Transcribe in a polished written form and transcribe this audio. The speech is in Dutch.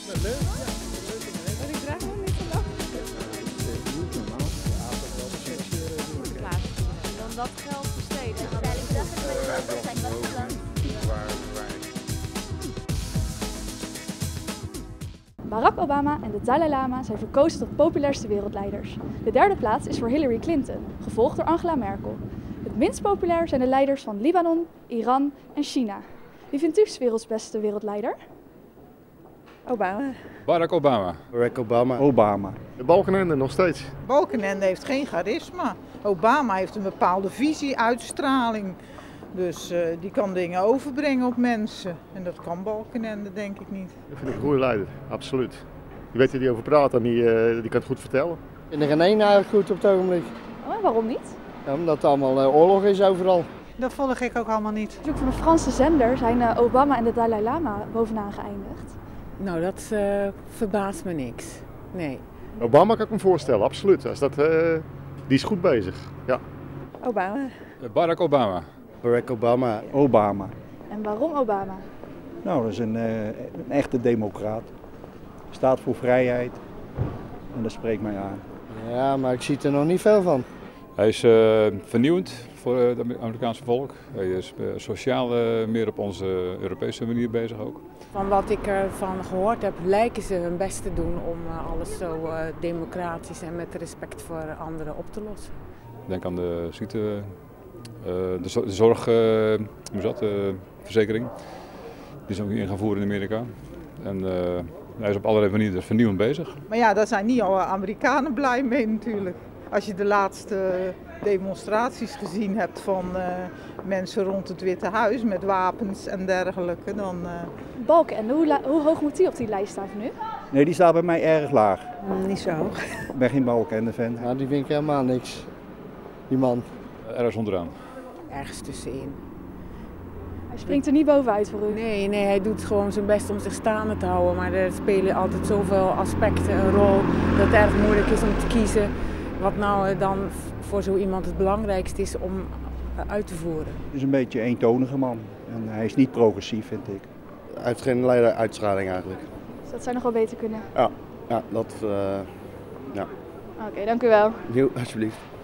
Leuk? Ja, leuk. Maar ik draag nog niet zo lang. Niet normaal. Ja, toch wel En dan dat geld besteden. Barack Obama en de Dalai Lama zijn verkozen tot populairste wereldleiders. De derde plaats is voor Hillary Clinton, gevolgd door Angela Merkel. Het minst populair zijn de leiders van Libanon, Iran en China. Wie vindt u 's werelds beste wereldleider? Obama. Barack Obama. Barack Obama. Obama. De Balkenende nog steeds. Balkenende heeft geen charisma. Obama heeft een bepaalde visie, uitstraling. Dus die kan dingen overbrengen op mensen. En dat kan Balkenende denk ik niet. Dat vind ik een goede leider, absoluut. Die weet er die over praat en die kan het goed vertellen. Ik vind er geen één eigenlijk goed op het ogenblik. Oh, en waarom niet? Ja, omdat het allemaal oorlog is overal. Dat volg ik ook allemaal niet. Natuurlijk van een Franse zender zijn Obama en de Dalai Lama bovenaan geëindigd. Nou, dat verbaast me niks. Nee. Obama kan ik me voorstellen, absoluut. Die is goed bezig. Ja. Obama. Barack Obama. Barack Obama. Obama. En waarom Obama? Nou, dat is een echte democraat. Staat voor vrijheid. En dat spreekt mij aan. Ja, maar ik zie er nog niet veel van. Hij is vernieuwend voor het Amerikaanse volk. Hij is sociaal meer op onze Europese manier bezig ook. Van wat ik ervan gehoord heb, lijken ze hun best te doen om alles zo democratisch en met respect voor anderen op te lossen. Denk aan de ziekte, de zorgverzekering. Die is ook in gaan voeren in Amerika. En hij is op allerlei manieren vernieuwend bezig. Maar ja, daar zijn niet alle Amerikanen blij mee natuurlijk. Als je de laatste demonstraties gezien hebt van mensen rond het Witte Huis met wapens en dergelijke, dan... Balken, hoe hoog moet die op die lijst staan van nu? Nee, die staat bij mij erg laag. Niet zo hoog. Ik ben geen Balkenende-fan. Nou, die vind ik helemaal niks. Die man. Ergens onderaan. Ergens tussenin. Hij springt er niet bovenuit voor u. Nee, hij doet gewoon zijn best om zich staande te houden. Maar er spelen altijd zoveel aspecten een rol dat het erg moeilijk is om te kiezen wat nou dan voor zo iemand het belangrijkste is om uit te voeren. Het is een beetje een eentonige man. En hij is niet progressief, vind ik. Hij heeft geen leideruitstraling eigenlijk. Dus dat zou nog wel beter kunnen. Ja, dat... Oké, dank u wel. Nieuw, alsjeblieft.